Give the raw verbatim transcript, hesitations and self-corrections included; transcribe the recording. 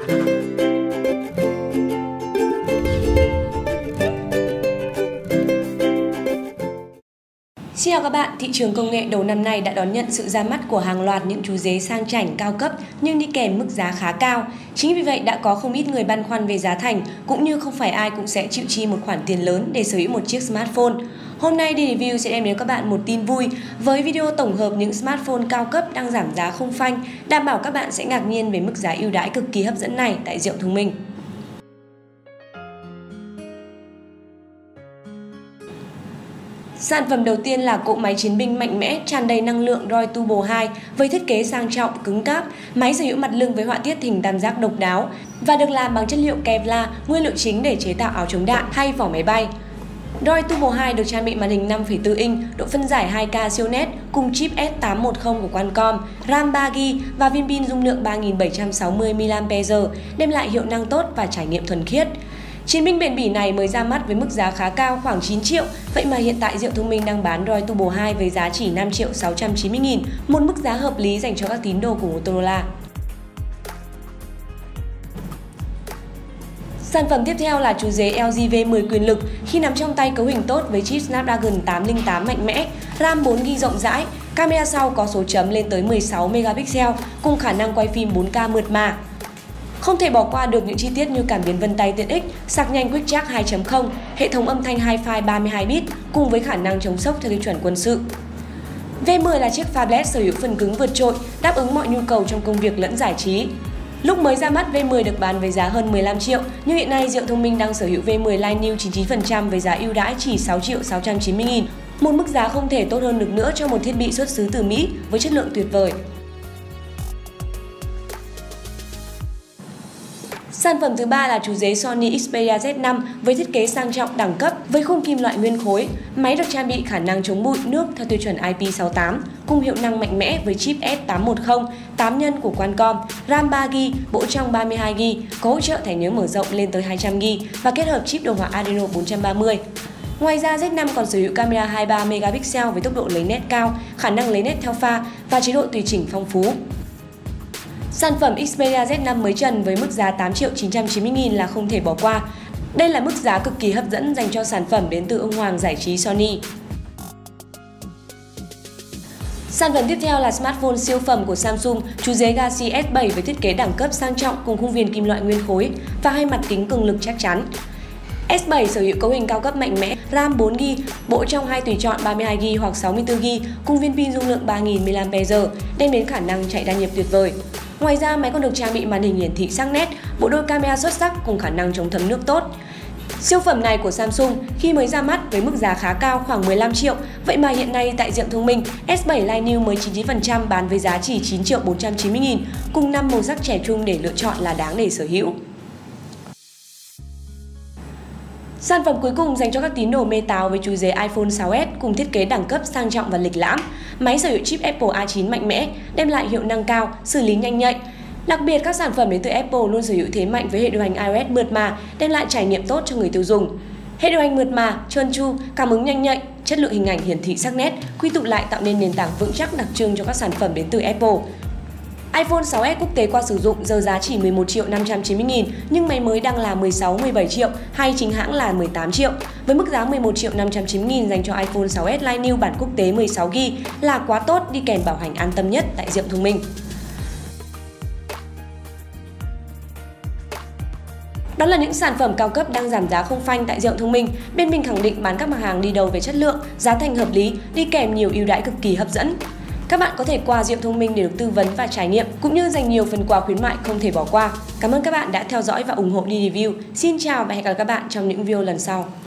Xin chào các bạn, thị trường công nghệ đầu năm nay đã đón nhận sự ra mắt của hàng loạt những chú dế sang chảnh cao cấp nhưng đi kèm mức giá khá cao. Chính vì vậy đã có không ít người băn khoăn về giá thành, cũng như không phải ai cũng sẽ chịu chi một khoản tiền lớn để sở hữu một chiếc smartphone. Hôm nay đi review sẽ đem đến các bạn một tin vui với video tổng hợp những smartphone cao cấp đang giảm giá không phanh, đảm bảo các bạn sẽ ngạc nhiên về mức giá ưu đãi cực kỳ hấp dẫn này tại Diệu Thông Minh. Sản phẩm đầu tiên là cỗ máy chiến binh mạnh mẽ, tràn đầy năng lượng roi Turbo hai với thiết kế sang trọng, cứng cáp. Máy sở hữu mặt lưng với họa tiết hình tam giác độc đáo và được làm bằng chất liệu Kevlar, nguyên liệu chính để chế tạo áo chống đạn hay vỏ máy bay. roi Turbo hai được trang bị màn hình năm phẩy bốn inch, độ phân giải hai K siêu nét cùng chip S tám một không của Qualcomm, RAM ba gi ga bai và viên pin dung lượng ba nghìn bảy trăm sáu mươi mi li am pe giờ, đem lại hiệu năng tốt và trải nghiệm thuần khiết. Chiến binh bền bỉ này mới ra mắt với mức giá khá cao khoảng chín triệu, vậy mà hiện tại Diệu Thông Minh đang bán roi Turbo hai với giá chỉ năm triệu sáu trăm chín mươi nghìn, một mức giá hợp lý dành cho các tín đồ của Motorola. Sản phẩm tiếp theo là chú dế L G V mười quyền lực khi nắm trong tay cấu hình tốt với chip Snapdragon tám không tám mạnh mẽ, RAM bốn gi ga bai rộng rãi, camera sau có số chấm lên tới mười sáu megapixel cùng khả năng quay phim bốn K mượt mà. Không thể bỏ qua được những chi tiết như cảm biến vân tay tiện ích, sạc nhanh Quick Charge hai chấm không, hệ thống âm thanh Hi-Fi ba mươi hai bit cùng với khả năng chống sốc theo tiêu chuẩn quân sự. V mười là chiếc phablet sở hữu phần cứng vượt trội, đáp ứng mọi nhu cầu trong công việc lẫn giải trí. Lúc mới ra mắt, V mười được bán với giá hơn mười lăm triệu, nhưng hiện nay Diệu Thông Minh đang sở hữu V mười Line New chín mươi chín phần trăm với giá ưu đãi chỉ sáu triệu sáu trăm chín mươi nghìn, một mức giá không thể tốt hơn được nữa cho một thiết bị xuất xứ từ Mỹ với chất lượng tuyệt vời. Sản phẩm thứ ba là chú dế Sony Xperia Z năm với thiết kế sang trọng đẳng cấp với khung kim loại nguyên khối. Máy được trang bị khả năng chống bụi nước theo tiêu chuẩn I P sáu tám cùng hiệu năng mạnh mẽ với chip S tám một không, tám nhân của Qualcomm, RAM ba gi ga bai, bộ trong ba mươi hai gi ga bai, có hỗ trợ thẻ nhớ mở rộng lên tới hai trăm gi ga bai và kết hợp chip đồ họa Adreno bốn trăm ba mươi. Ngoài ra, Z năm còn sở hữu camera hai mươi ba megapixel với tốc độ lấy nét cao, khả năng lấy nét theo pha và chế độ tùy chỉnh phong phú. Sản phẩm Xperia Z năm mới trần với mức giá tám triệu chín trăm chín mươi nghìn là không thể bỏ qua. Đây là mức giá cực kỳ hấp dẫn dành cho sản phẩm đến từ ông hoàng giải trí Sony. Sản phẩm tiếp theo là smartphone siêu phẩm của Samsung, chú dế Galaxy S bảy với thiết kế đẳng cấp sang trọng cùng khung viền kim loại nguyên khối và hai mặt kính cường lực chắc chắn. S bảy sở hữu cấu hình cao cấp mạnh mẽ, RAM bốn gi ga bai, bộ trong hai tùy chọn ba mươi hai gi ga bai hoặc sáu mươi tư gi ga bai cùng viên pin dung lượng ba nghìn mi li am pe giờ, đem đến khả năng chạy đa nhiệm tuyệt vời. Ngoài ra, máy còn được trang bị màn hình hiển thị sắc nét, bộ đôi camera xuất sắc cùng khả năng chống thấm nước tốt. Siêu phẩm này của Samsung khi mới ra mắt với mức giá khá cao khoảng mười lăm triệu, vậy mà hiện nay tại Diệu Thông Minh, S bảy Line New mới chín mươi chín phần trăm bán với giá chỉ chín triệu bốn trăm chín mươi nghìn, cùng năm màu sắc trẻ trung để lựa chọn là đáng để sở hữu. Sản phẩm cuối cùng dành cho các tín đồ mê táo với chú dế iPhone sáu S cùng thiết kế đẳng cấp sang trọng và lịch lãm. Máy sở hữu chip Apple A chín mạnh mẽ, đem lại hiệu năng cao, xử lý nhanh nhạy. Đặc biệt, các sản phẩm đến từ Apple luôn sở hữu thế mạnh với hệ điều hành iOS mượt mà, đem lại trải nghiệm tốt cho người tiêu dùng. Hệ điều hành mượt mà, trơn tru, cảm ứng nhanh nhạy, chất lượng hình ảnh hiển thị sắc nét, quy tụ lại tạo nên nền tảng vững chắc đặc trưng cho các sản phẩm đến từ Apple. iPhone sáu S quốc tế qua sử dụng giờ giá chỉ mười một triệu năm trăm chín mươi nghìn, nhưng máy mới đang là mười sáu mười bảy triệu, hay chính hãng là mười tám triệu. Với mức giá mười một triệu năm trăm chín mươi nghìn dành cho iPhone sáu S Line New bản quốc tế mười sáu gi ga bai là quá tốt, đi kèm bảo hành an tâm nhất tại Diệu Thông Minh. Đó là những sản phẩm cao cấp đang giảm giá không phanh tại Diệu Thông Minh. Bên mình khẳng định bán các mặt hàng đi đầu về chất lượng, giá thành hợp lý, đi kèm nhiều ưu đãi cực kỳ hấp dẫn. Các bạn có thể qua Diệu Thông Minh để được tư vấn và trải nghiệm, cũng như dành nhiều phần quà khuyến mại không thể bỏ qua. Cảm ơn các bạn đã theo dõi và ủng hộ đi review. Xin chào và hẹn gặp lại các bạn trong những video lần sau.